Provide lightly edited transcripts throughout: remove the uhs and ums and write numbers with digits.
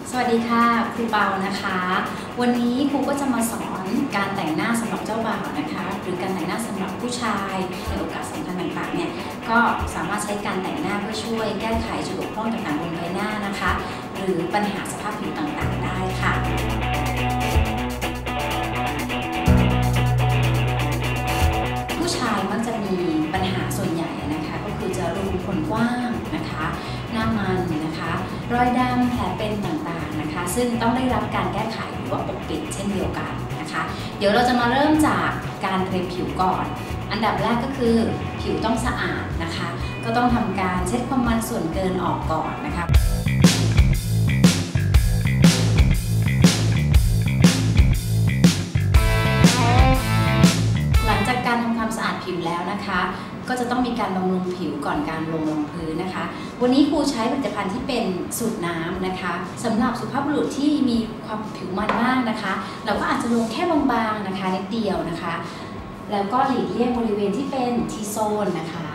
สวัสดีค่ะครูเปานะคะวันนี้ครูก็จะมาสอนการแต่งหน้าสำหรับเจ้าบ่าวนะคะหรือการแต่งหน้าสำหรับผู้ชายในโอกาสสำคัญต่างๆเนี่ยก็สามารถใช้การแต่งหน้าเพื่อช่วยแก้ไขจุดบกพร่องต่างๆบนใบหน้านะคะหรือปัญหาสภาพผิวต่างๆได้ค่ะผู้ชายมักจะมีปัญหาส่วนใหญ่นะคะก็คือจะรูขุมขนกว้างนะคะหน้ามันนะคะรอยดำแผลเป็นต่างๆนะคะซึ่งต้องได้รับการแก้ไขหรือว่าปกปิดเช่นเดียวกันนะคะเดี๋ยวเราจะมาเริ่มจากการเตรียมผิวก่อนอันดับแรกก็คือผิวต้องสะอาดนะคะก็ต้องทำการเช็ดความมันส่วนเกินออกก่อนนะคะหลังจากการทำความสะอาดผิวแล้วนะคะก็จะต้องมีการบำรุงผิวก่อนการลงรองพื้นนะคะวันนี้ครูใช้ผลิตภัณฑ์ที่เป็นสูตรน้ำนะคะสำหรับสุภาพบุรุษที่มีความผิวมันมากนะคะเราก็อาจจะลงแค่บางๆนะคะนิดเดียวนะคะแล้วก็หลีกเลี่ยงบริเวณที่เป็นทีโซนนะคะ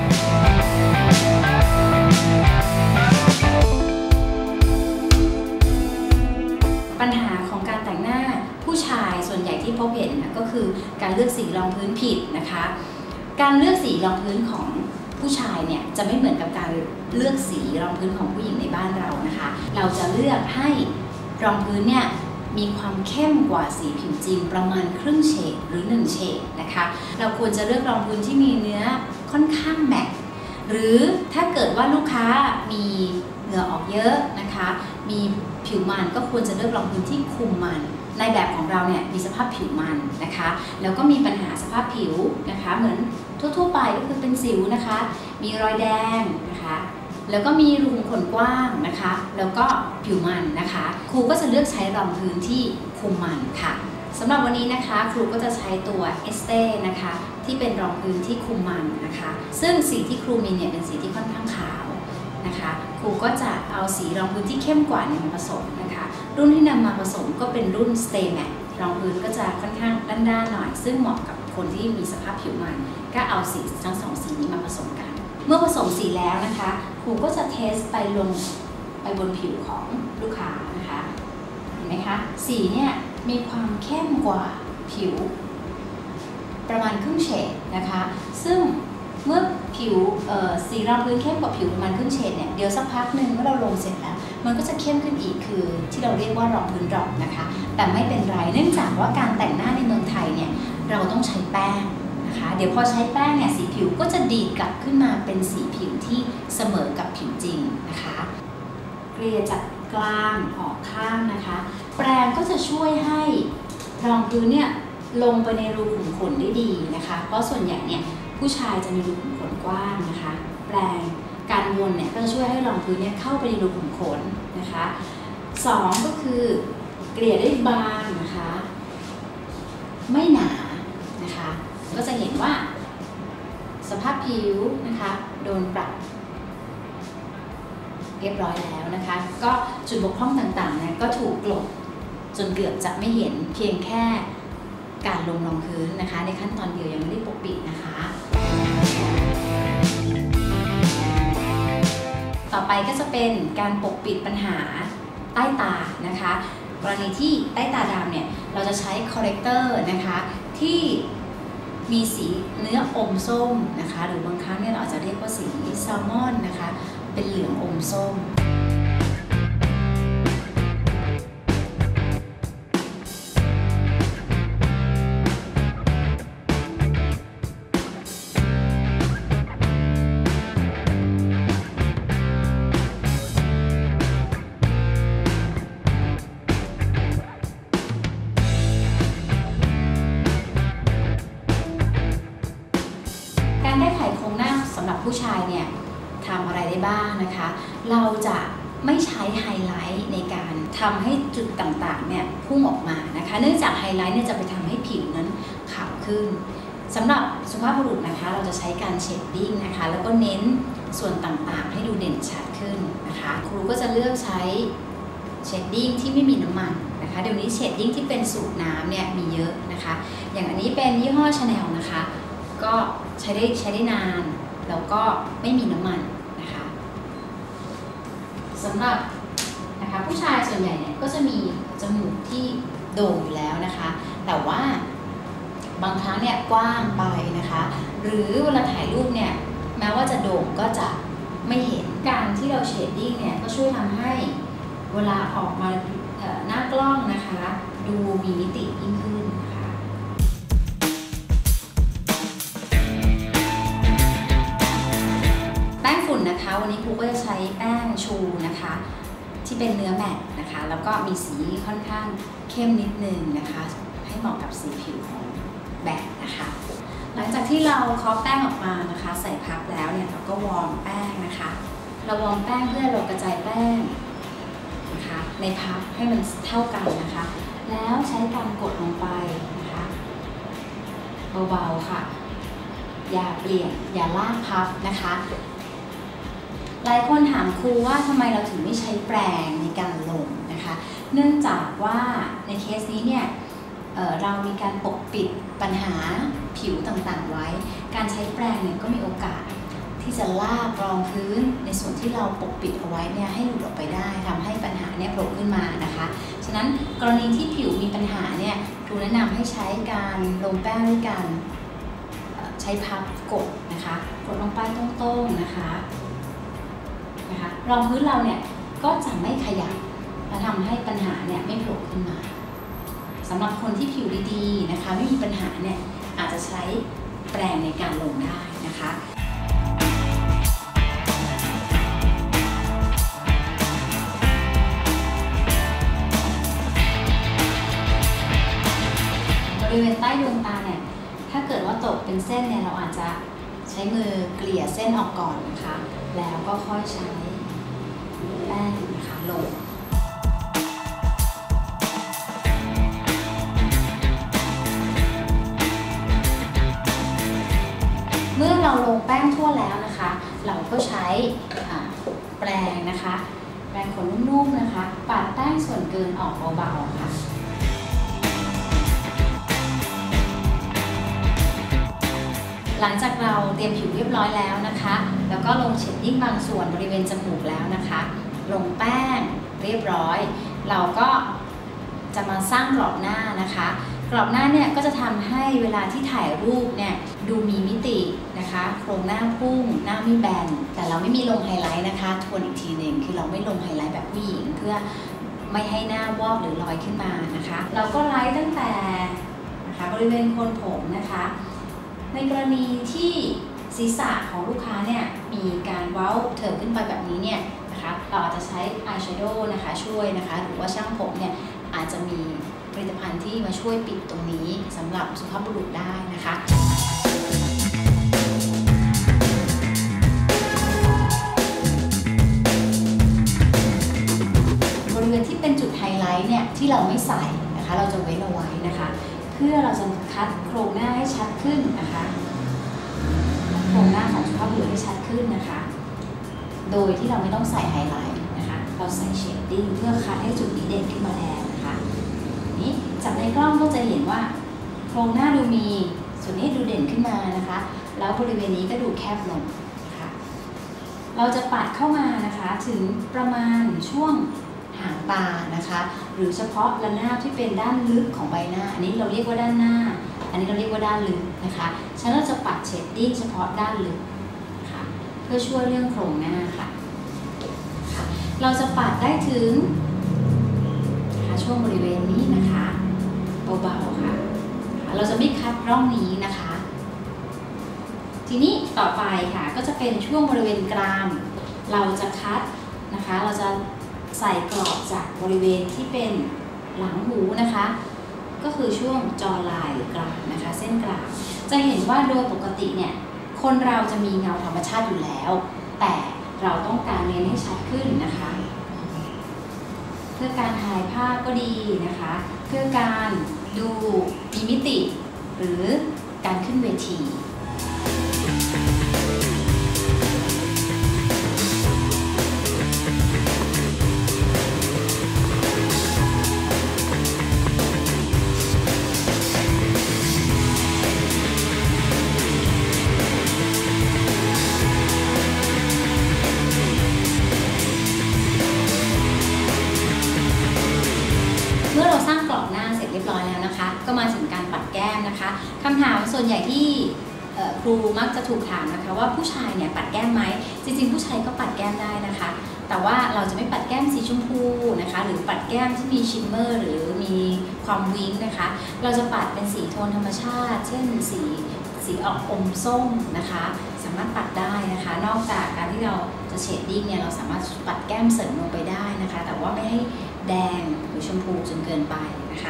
ปัญหาของการแต่งหน้าผู้ชายส่วนใหญ่ที่พบเห็นก็คือการเลือกสีรองพื้นผิดนะคะการเลือกสีรองพื้นของผู้ชายเนี่ยจะไม่เหมือนกับการเลือกสีรองพื้นของผู้หญิงในบ้านเรานะคะเราจะเลือกให้รองพื้นเนี่ยมีความเข้มกว่าสีผิวจริงประมาณครึ่งเฉดหรือ1เฉดนะคะเราควรจะเลือกรองพื้นที่มีเนื้อค่อนข้างแมตต์หรือถ้าเกิดว่าลูกค้ามีเหงื่อออกเยอะนะคะมีผิวมันก็ควรจะเลือกรองพื้นที่คุมมันในแบบของเราเนี่ยมีสภาพผิวมันนะคะแล้วก็มีปัญหาสภาพผิวนะคะเหมือนทั่วๆไปก็คือเป็นสิวนะคะมีรอยแดงนะคะแล้วก็มีรูขุมขนกว้างนะคะแล้วก็ผิวมันนะคะครูก็จะเลือกใช้รองพื้นที่คุมมันค่ะสำหรับวันนี้นะคะครูก็จะใช้ตัวเอสเต้นะคะที่เป็นรองพื้นที่คุมมันนะคะซึ่งสีที่ครูมีเนี่ยเป็นสีที่ค่อนข้างขาวนะคะครูก็จะเอาสีรองพื้นที่เข้มกว่ามาผสมนะคะรุ่นที่นำมาผสมก็เป็นรุ่น Stay Matte รองพื้นก็จะค่อนข้างด้านๆหน่อยซึ่งเหมาะกับคนที่มีสภาพผิวมันก็เอาสีทั้งสองสีนี้มาผสมกันเมื่อผสมสีแล้วนะคะครูก็จะเทสไปลงไปบนผิวของลูกค้านะคะเห็นไหมคะสีเนี่ยมีความเข้มกว่าผิวประมาณครึ่งเฉดนะคะซึ่งเมื่อผิวสีรองพื้นเข้มกว่าผิวประมาณครึ่งเฉดเนี่ยเดี๋ยวสักพักหนึ่งเมื่อเราลงเสร็จแล้วมันก็จะเข้มขึ้นอีกคือที่เราเรียกว่ารองพื้นดรอปนะคะแต่ไม่เป็นไรเนื่องจากว่าการแต่งหน้าในเมืองไทยเนี่ยเราต้องใช้แป้งนะคะเดี๋ยวพอใช้แป้งเนี่ยสีผิวก็จะดีดกลับขึ้นมาเป็นสีผิวที่เสมอกับผิวจริงนะคะเกลี่ยจากกลางออกข้างนะคะแปรงก็จะช่วยให้รองพื้นเนี่ยลงไปในรูขุมขนได้ดีนะคะเพราะส่วนใหญ่เนี่ยผู้ชายจะมีรูขุมขนกว้างนะคะแปรงการวนเนี่ยก็จะช่วยให้รองพื้นเนี่ยเข้าไปในรูขุมขนนะคะ2ก็คือเกลี่ยได้บางนะคะไม่หนานะคะก็จะเห็นว่าสภาพผิวนะคะโดนปรับเรียบร้อยแล้วนะคะก็จุดบกพร่องต่างๆเนี่ยก็ถูกกลบจนเกือบจะไม่เห็นเพียงแค่การลงรองพื้นนะคะในขั้นตอนเดียวยังไม่ได้ปกปิดนะคะต่อไปก็จะเป็นการปกปิดปัญหาใต้ตานะคะกรณีที่ใต้ตาดำเนี่ยเราจะใช้คอร์เรคเตอร์นะคะที่มีสีเนื้ออมส้มนะคะหรือบางครั้งเนี่ยเราอาจจะเรียกว่าสีแซลมอนนะคะเป็นเหลืองอมส้มการแก้ไขโครงหน้าสำหรับผู้ชายเนี่ยทำอะไรได้บ้างนะคะเราจะไม่ใช้ไฮไลท์ในการทำให้จุดต่างๆเนี่ยพุ่งออกมานะคะเนื่องจากไฮไลท์เนี่ยจะไปทำให้ผิวนั้นขาวขึ้นสำหรับสุภาพบุรุษนะคะเราจะใช้การเชดดิ้งนะคะแล้วก็เน้นส่วนต่างๆให้ดูเด่นชัดขึ้นนะคะครูก็จะเลือกใช้เชดดิ้งที่ไม่มีน้ำมันนะคะเดี๋ยวนี้เชดดิ้งที่เป็นสูตรน้ำเนี่ยมีเยอะนะคะอย่างอันนี้เป็นยี่ห้อ Chanel นะคะก็ใช้ได้นานแล้วก็ไม่มีน้ำมันนะคะสำหรับนะคะนะคะผู้ชายส่วนใหญ่เนี่ยก็จะมีจมูกที่โด่งอยู่แล้วนะคะแต่ว่าบางครั้งเนี่ยกว้างไปนะคะหรือเวลาถ่ายรูปเนี่ยแม้ว่าจะโด่งก็จะไม่เห็นการที่เราเชดดิ้งเนี่ยก็ช่วยทำให้เวลาออกมาหน้ากล้องนะคะดูมีมิติยิ่งขึ้นนะคะแป้งฝุ่นนะคะวันนี้ครูก็จะใช้แป้งชูนะคะที่เป็นเนื้อแมตต์นะคะแล้วก็มีสีค่อนข้างเข้มนิดนึงนะคะให้เหมาะกับสีผิวของแบบนะคะหลังจากที่เราเคาะแป้งออกมานะคะใส่พับแล้วเนี่ยเราก็วอร์มแป้งนะคะเราวอร์มแป้งเพื่อเรากระจายแป้งนะคะในพับให้มันเท่ากันนะคะแล้วใช้การกดลงไปนะคะเบาๆค่ะอย่าเปลี่ยนอย่าลากพับนะคะหลายคนถามครูว่าทำไมเราถึงไม่ใช้แปรงในการลงนะคะเนื่องจากว่าในเคสนี้เนี่ยเรามีการปกปิดปัญหาผิวต่างๆไว้การใช้แปรงเนี่ยก็มีโอกาสที่จะลากรองพื้นในส่วนที่เราปกปิดเอาไว้เนี่ยให้หลุดออกไปได้ทำให้ปัญหาเนี่ยโผล่ขึ้นมานะคะฉะนั้นกรณีที่ผิวมีปัญหาเนี่ยครูแนะนำให้ใช้การลงแป้งด้วยการใช้พับกดนะคะกดลงไปตรงๆนะคะรองพื้นเราเนี่ยก็จะไม่ขยับและทำให้ปัญหาเนี่ยไม่โผล่ขึ้นมาสำหรับคนที่ผิวดีๆนะคะไม่มีปัญหาเนี่ยอาจจะใช้แปรงในการลงได้นะคะบริเวณใต้ดวงตาเนี่ยถ้าเกิดว่าตกเป็นเส้นเนี่ยเราอาจจะใช้มือเกลี่ยเส้นออกก่อนนะคะแล้วก็ค่อยใช้แป้งนะคะลงเมื่อเราลงแป้งทั่วแล้วนะคะเราก็ใช้แปรงนะคะแปรงขนนุ่มๆนะคะปัดแป้งส่วนเกินออกเบาๆค่ะหลังจากเราเตรียมผิวเรียบร้อยแล้วนะคะแล้วก็ลงเชดดิ้งบางส่วนบริเวณจมูกแล้วนะคะลงแป้งเรียบร้อยเราก็จะมาสร้างกรอบหน้านะคะกรอบหน้าเนี่ยก็จะทำให้เวลาที่ถ่ายรูปเนี่ยดูมีมิตินะคะโครงหน้าพุ่งหน้าไม่แบนแต่เราไม่มีลงไฮไลท์นะคะทวนอีกทีหนึ่งคือเราไม่ลงไฮไลท์แบบผู้หญิงเพื่อไม่ให้หน้าวอกหรือลอยขึ้นมานะคะเราก็ไลท์ตั้งแต่นะคะบริเวณโคนผมนะคะในกรณีที่ศีรษะของลูกค้าเนี่ยมีการเว้าเถิบขึ้นไปแบบนี้เนี่ยนะคะเราอาจจะใช้อายแชโดว์นะคะช่วยนะคะหรือว่าช่างผมเนี่ยอาจจะมีผลิตภัณฑ์ที่มาช่วยปิดตรงนี้สำหรับสุภาพบุรุษได้นะคะบริเวณที่เป็นจุดไฮไลท์เนี่ยที่เราไม่ใส่นะคะเราจะเว้นเอาไว้นะคะเพื่อเราจะคัดโครงหน้าให้ชัดขึ้นนะคะโครงหน้าของสุภาพบุรุษให้ชัดขึ้นนะคะโดยที่เราไม่ต้องใส่ไฮไลท์นะคะเราใส่เชดดิ้งเพื่อคัดให้จุดนี้เด่นขึ้นมาแทนนะคะนี้จากในกล้องก็จะเห็นว่าโครงหน้าดูมีส่วนนี้ดูเด่นขึ้นมานะคะแล้วบริเวณนี้ก็ดูแคบลงนะคะเราจะปัดเข้ามานะคะถึงประมาณช่วงหางตานะคะหรือเฉพาะระนาบที่เป็นด้านลึกของใบหน้าอันนี้เราเรียกว่าด้านหน้าอันนี้เราเรียกว่าด้านลึกนะคะฉะนั้นเราจะปัดเชดดิ้งเฉพาะด้านลึกค่ะเพื่อช่วยเรื่องโครงหน้าค่ะเราจะปัดได้ถึงช่วงบริเวณนี้นะคะเบาๆค่ะเราจะไม่คัดร่องนี้นะคะทีนี้ต่อไปค่ะก็จะเป็นช่วงบริเวณกรามเราจะคัดนะคะเราจะใส่กรอบจากบริเวณที่เป็นหลังหูนะคะก็คือช่วงจอลายหรือกรามนะคะเส้นกรามจะเห็นว่าโดยปกติเนี่ยคนเราจะมีเงาธรรมชาติอยู่แล้วแต่เราต้องการเน้นให้ชัดขึ้นนะคะเพื่อการถ่ายภาพก็ดีนะคะเพื่อการดูมีมิติหรือการขึ้นเวทีนะคะคำถามส่วนใหญ่ที่ครูมักจะถูกถามนะคะว่าผู้ชายเนี่ยปัดแก้มไหมจริงๆผู้ชายก็ปัดแก้มได้นะคะแต่ว่าเราจะไม่ปัดแก้มสีชมพูนะคะหรือปัดแก้มที่มีชิมเมอร์หรือมีความวิ้งนะคะเราจะปัดเป็นสีโทนธรรมชาติเช่นสีออกอมส้มนะคะสามารถปัดได้นะคะนอกจากการที่เราจะเชดดิ้งเนี่ยเราสามารถปัดแก้มเสริมลงไปได้นะคะแต่ว่าไม่ให้แดงหรือชมพูจนเกินไปนะคะ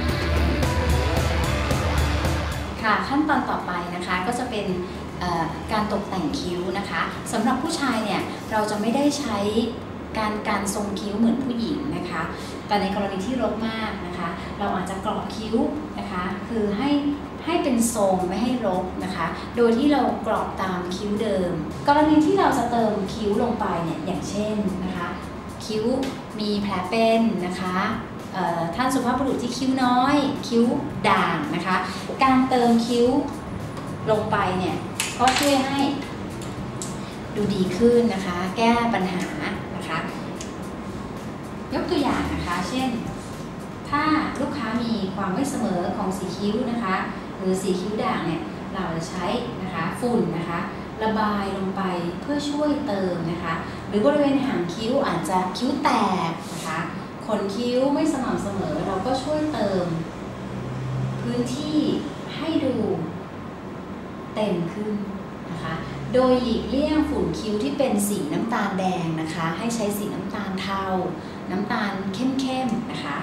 ค่ะขั้นตอนต่อไปนะคะก็จะเป็นการตกแต่งคิ้วนะคะสำหรับผู้ชายเนี่ยเราจะไม่ได้ใช้การทรงคิ้วเหมือนผู้หญิงนะคะแต่ในกรณีที่รกมากนะคะเราอาจจะกรอบคิ้วนะคะคือให้เป็นทรงไม่ให้รกนะคะโดยที่เรากรอบตามคิ้วเดิมกรณีที่เราจะเติมคิ้วลงไปเนี่ยอย่างเช่นนะคะคิ้วมีแผลเป็นนะคะท่านสุภาพบุรุษที่คิ้วน้อยคิ้วด่างนะคะการเติมคิ้วลงไปเนี่ยก็ช่วยให้ดูดีขึ้นนะคะแก้ปัญหานะคะยกตัวอย่างนะคะเช่นถ้าลูกค้ามีความไม่เสมอของสีคิ้วนะคะหรือสีคิ้วด่างเนี่ยเราจะใช้นะคะฝุ่นนะคะระบายลงไปเพื่อช่วยเติมนะคะหรือบริเวณหางคิ้วอาจจะคิ้วแตกนะคะขนคิ้วไม่สม่ำเสมอเราก็ช่วยเติมพื้นที่ให้ดูเต็มขึ้นนะคะโดยหลีกเลี่ยงฝุ่นคิ้วที่เป็นสีน้ำตาลแดงนะคะให้ใช้สีน้ำตาลเทาน้ำตาลเข้มๆนะคะ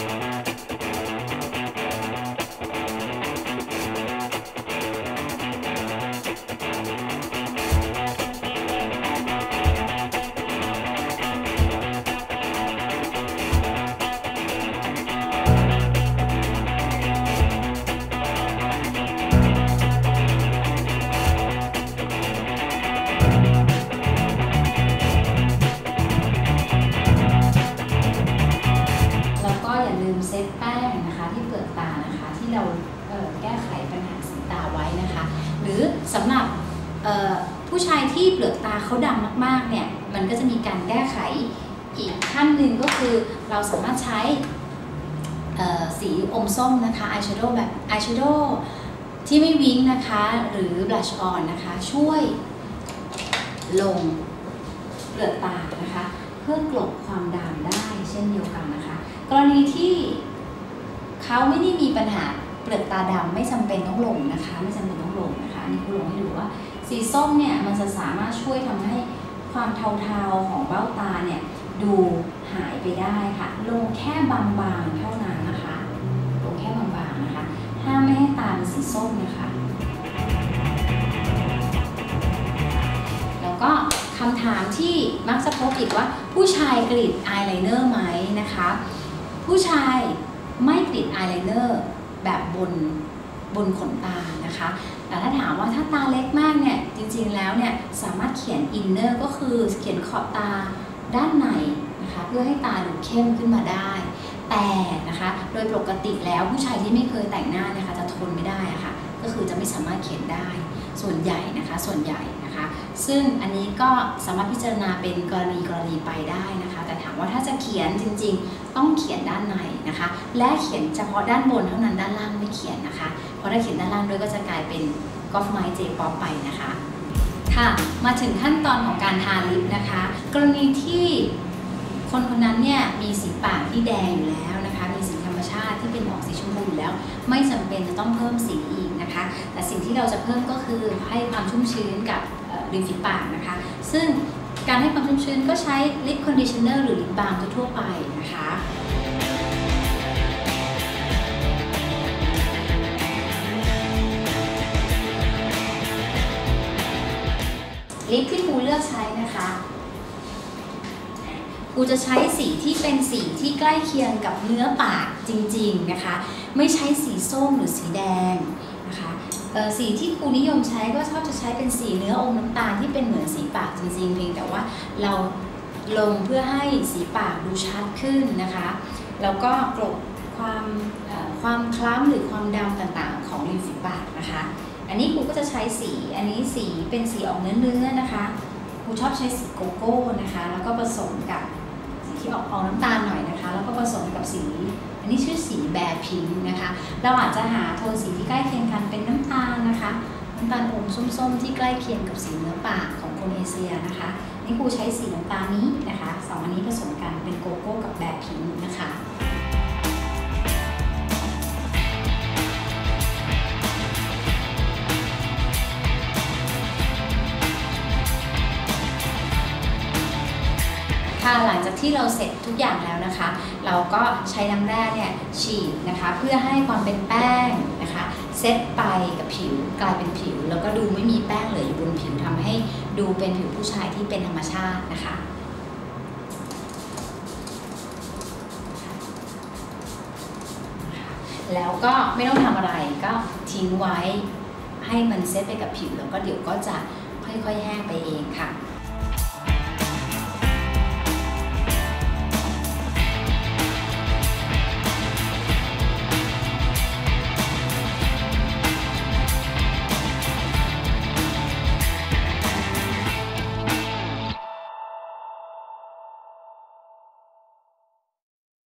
เซตแป้งนะคะที่เปลือกตานะคะที่เราแก้ไขปัญหาสีตาไว้นะคะหรือสำหรับผู้ชายที่เปลือกตาเขาดำมากๆเนี่ยมันก็จะมีการแก้ไขอีกขั้นหนึ่งก็คือเราสามารถใช้สีอมส้มนะคะอายแชโดว์แบบอายแชโดว์ที่ไม่วิ้งนะคะหรือบลัชออนนะคะช่วยลงเปลือกตานะคะเพื่อกลบความดำได้เช่นเดียวกันนะคะกรณีที่เขาไม่ได้มีปัญหาเปลือกตาดำไม่จำเป็นต้องลงนะคะไม่จำเป็นต้องลงนะคะนี่คุณลงให้ดูว่าสีส้มเนี่ยมันจะสามารถช่วยทำให้ความเทาๆของเบ้าตาเนี่ยดูหายไปได้ค่ะลงแค่บางๆเท่านั้นนะคะลงแค่บางๆนะคะห้ามไม่ให้ตาเป็นสีส้มนะคะแล้วก็คำถามที่มักจะพบอีกว่าผู้ชายกรีดอายไลเนอร์ไหมนะคะผู้ชายไม่กรีดอายไลเนอร์แบบบนขนตานะคะแต่ถ้าถามว่าถ้าตาเล็กมากเนี่ยจริงๆแล้วเนี่ยสามารถเขียนอินเนอร์ก็คือเขียนขอบตาด้านในนะคะเพื่อให้ตาดูเข้มขึ้นมาได้แต่นะคะโดยปกติแล้วผู้ชายที่ไม่เคยแต่งหน้านะคะจะทนไม่ได้อะค่ะก็คือจะไม่สามารถเขียนได้ส่วนใหญ่นะคะซึ่งอันนี้ก็สามารถพิจารณาเป็นกรณีไปได้นะคะแต่ถามว่าถ้าจะเขียนจริงๆต้องเขียนด้านในนะคะและเขียนเฉพาะด้านบนเท่านั้นด้านล่างไม่เขียนนะคะเพราะถ้าเขียนด้านล่างด้วยก็จะกลายเป็นกอล์ฟไมค์เจป๊อปไปนะคะค่ะมาถึงขั้นตอนของการทาลิปนะคะกรณีที่คนนั้นเนี่ยมีสีปากที่แดงอยู่แล้วนะคะมีสีธรรมชาติที่เป็นออกสีชมพูอยู่แล้วไม่จำเป็นจะต้องเพิ่มสีอีกนะคะแต่สิ่งที่เราจะเพิ่มก็คือให้ความชุ่มชื้นกับริมฝีปากนะคะซึ่งการให้ความชุ่มชื้นก็ใช้ลิปคอนดิชเนอร์หรือลิปบาล์มทั่วไปนะคะลิปที่ครูเลือกใช้นะคะครูจะใช้สีที่เป็นสีที่ใกล้เคียงกับเนื้อปากจริงๆนะคะไม่ใช้สีส้มหรือสีแดงนะคะสีที่ครูนิยมใช้ก็ชอบจะใช้เป็นสีเนื้ออมน้ำตาลที่เป็นเหมือนสีปากจริงๆเพียงแต่ว่าเราลงเพื่อให้สีปากดูชัดขึ้นนะคะแล้วก็กลบความคล้ำหรือความดำต่างๆของริมฝีปากนะคะอันนี้ครูก็จะใช้สีอันนี้สีเป็นสีออกเนื้อนะคะครูชอบใช้สีโกโก้นะคะแล้วก็ผสมกับสีที่ออกน้ำตาลหน่อยนะคะแล้วก็ผสมกับสีอันนี้นี้ชื่อสีแบร์พิงค์นะคะเราอาจจะหาโทนสีที่ใกล้เคียงกันเป็นน้ำตาลนะคะน้ำตาลอมส้มๆที่ใกล้เคียงกับสีเนื้อปากของคนเอเชียนะคะนี่ครูใช้สีน้ำตาลนี้นะคะสองอันนี้ผสมกันเป็นโกโก้กับแบร์พิงค์นะคะหลังจากที่เราเสร็จทุกอย่างแล้วนะคะเราก็ใช้น้ำแร่เนี่ยฉีดนะคะเพื่อให้ความเป็นแป้งนะคะเซตไปกับผิวกลายเป็นผิวแล้วก็ดูไม่มีแป้งเหลืออยู่บนผิวทำให้ดูเป็นผิวผู้ชายที่เป็นธรรมชาตินะคะแล้วก็ไม่ต้องทำอะไรก็ทิ้งไว้ให้มันเซตไปกับผิวแล้วก็เดี๋ยวก็จะค่อยๆแห้งไปเองค่ะ